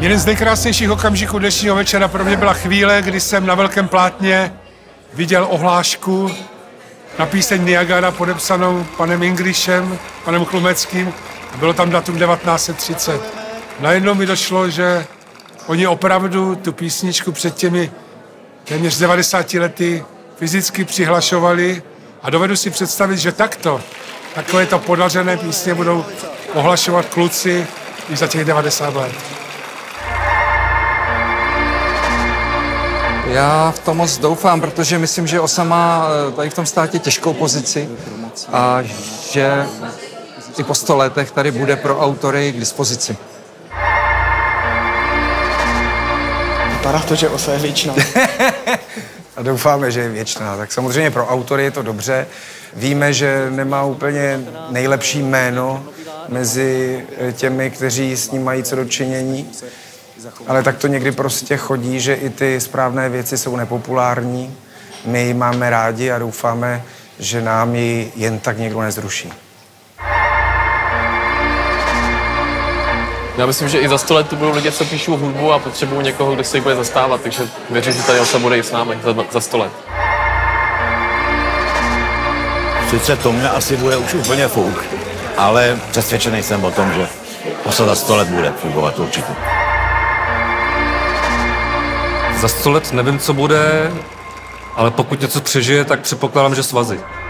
Jeden z nejkrásnějších okamžiků dnešního večera pro mě byla chvíle, kdy jsem na velkém plátně viděl ohlášku na píseň Niagara podepsanou panem Inglishem, panem Chlumeckým. Bylo tam datum 1930. Najednou mi došlo, že oni opravdu tu písničku před těmi téměř 90 lety fyzicky přihlašovali a dovedu si představit, že takovéto podařené písně budou ohlašovat kluci i za těch 90 let. Já v tom moc doufám, protože myslím, že OSA má tady v tom státě těžkou pozici a že i po 100 letech tady bude pro autory k dispozici. Vypadá to, že OSA je věčná. A doufáme, že je věčná. Tak samozřejmě pro autory je to dobře. Víme, že nemá úplně nejlepší jméno mezi těmi, kteří s ním mají co dočinění. Ale tak to někdy prostě chodí, že i ty správné věci jsou nepopulární. My ji máme rádi a doufáme, že nám ji jen tak někdo nezruší. Já myslím, že i za 100 let tu budou lidé, co píšou hudbu a potřebují někoho, kdo se jí bude zastávat, takže věřím, že tady OSA bude i s námi za 100 let. Sice to mě asi bude už úplně fouk, ale přesvědčený jsem o tom, že OSA za 100 let bude fungovat určitě. Za 100 let nevím, co bude, ale pokud něco přežije, tak předpokládám, že svazy.